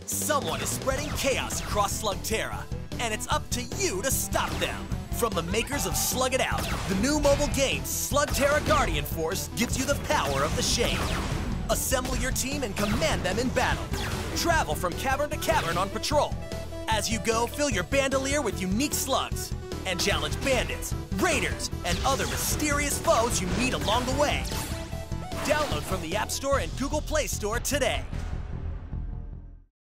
Someone is spreading chaos across Slugterra, and it's up to you to stop them. From the makers of Slug It Out, the new mobile game Slugterra Guardian Force gives you the power of the Shane. Assemble your team and command them in battle. Travel from cavern to cavern on patrol. As you go, fill your bandolier with unique slugs and challenge bandits, raiders, and other mysterious foes you meet along the way. Download from the App Store and Google Play Store today.